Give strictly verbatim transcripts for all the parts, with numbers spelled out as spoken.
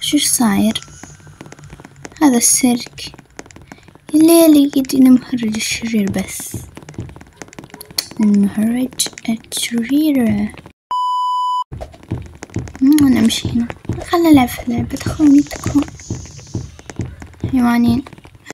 شو صاير؟ هذا السيرك الليلة يجينا مهرج الشرير، بس المهرج الشرير. مو أنا أمشي هنا، خلنا نلعب في لعبة خوني تكون حيوانين.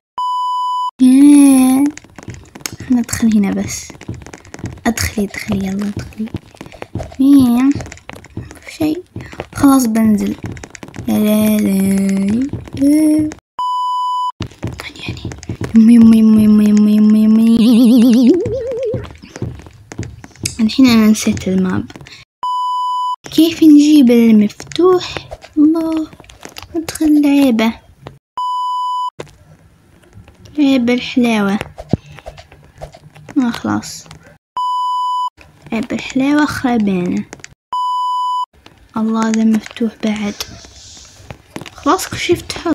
خلنا ندخل هنا بس. ادخلي ادخلي يلا ادخلي. مين شيء؟ خلاص بنزل. لا لا لا يعني يمي يمي يمي يمي يمي يمي. الحين انا نسيت الماب. كيف نجيب المفتوح؟ الله، ادخل لعبة لعبة الحلاوة. ما خلاص لعبة الحلاوة خربانة. الله، ذا مفتوح بعد. خلاص كشفت حظ.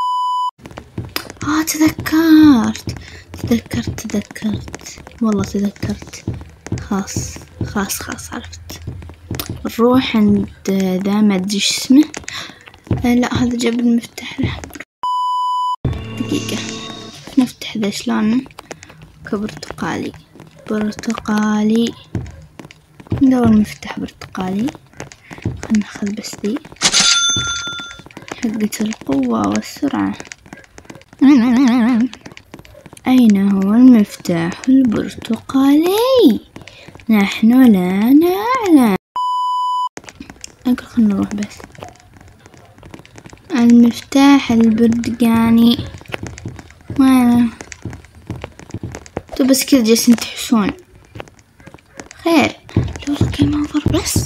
اه تذكرت تذكرت تذكرت والله تذكرت. خلاص خلاص خلاص عرفت. نروح عند ذا ما ادري ايش اسمه. آه لا، هذا جاب المفتاح له. دقيقة نفتح ذا شلون؟ كبرتقالي برتقالي. ندور مفتاح برتقالي. خلنا ناخذ بس ذي حقة القوة والسرعة. أين هو المفتاح البرتقالي؟ نحن لا نعلم. أقول خلنا نروح بس. المفتاح البرتقاني وين؟ تو بس كذا جالسين تحسون خير. لو لقي منظر بس.